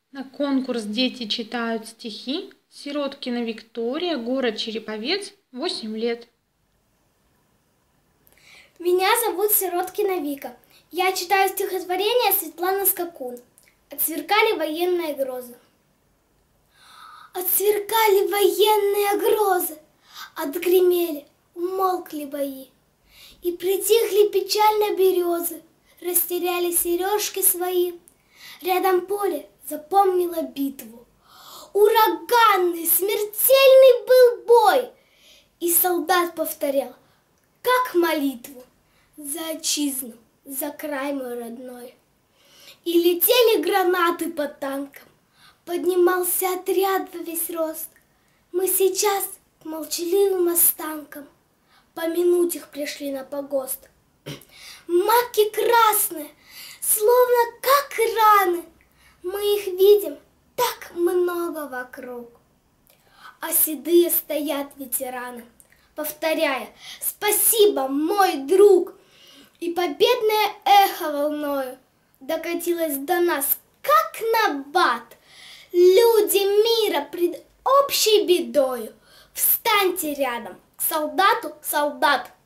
На конкурс дети читают стихи. Сироткина Виктория, город Череповец, 8 лет. Меня зовут Сироткина Вика. Я читаю стихотворение Светланы Скакун. Отсверкали военные грозы. Отсверкали военные грозы, отгремели, умолкли бои. И притихли печально березы, растеряли сережки свои. Рядом поле запомнило битву. Ураганный, смертельный был бой. И солдат повторял, как молитву: за отчизну, за край мой родной. И летели гранаты по танкам, поднимался отряд во весь рост. Мы сейчас к молчаливым останкам помянуть их пришли на погост. Маки красные, словно как раны, мы их видим так много вокруг. А седые стоят ветераны, повторяя: спасибо, мой друг. И победное эхо волною докатилось до нас, как набат. Люди мира пред общей бедою, встаньте рядом к солдату, солдат.